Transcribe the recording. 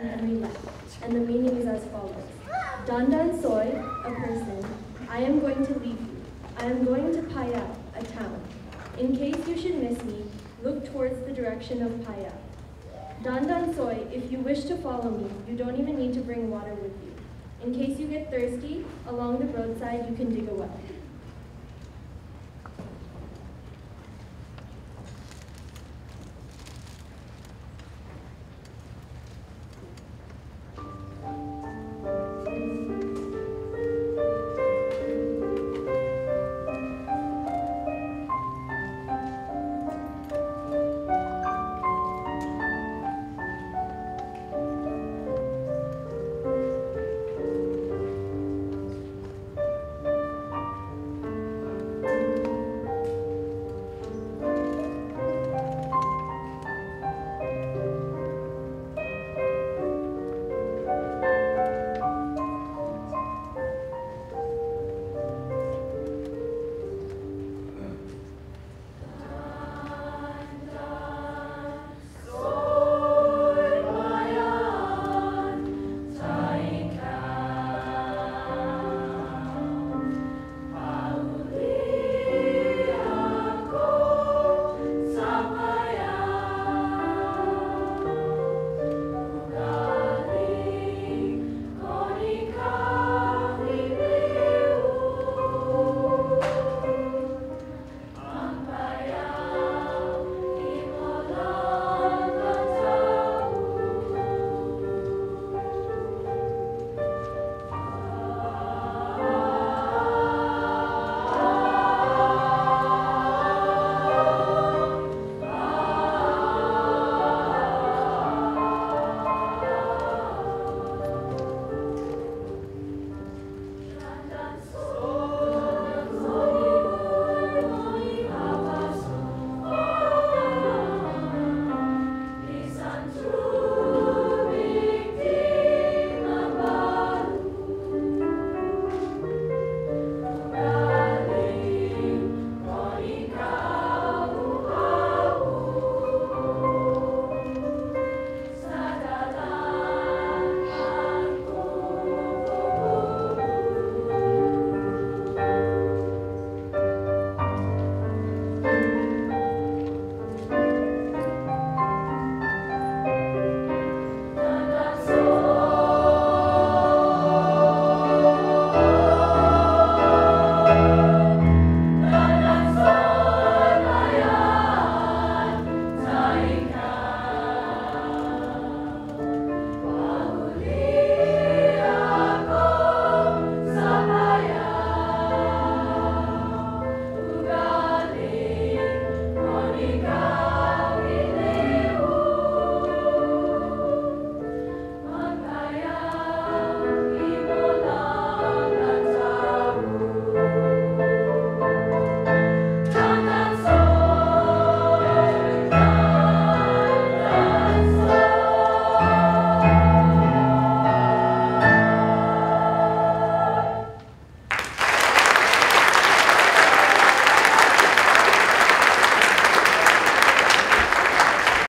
every Leck, and the meaning is as follows. Dandansoy, a person, I am going to leave you. I am going to Paya, a town. In case you should miss me, look towards the direction of Paya. Dandansoy, if you wish to follow me, you don't even need to bring water with you. In case you get thirsty, along the roadside you can dig a well.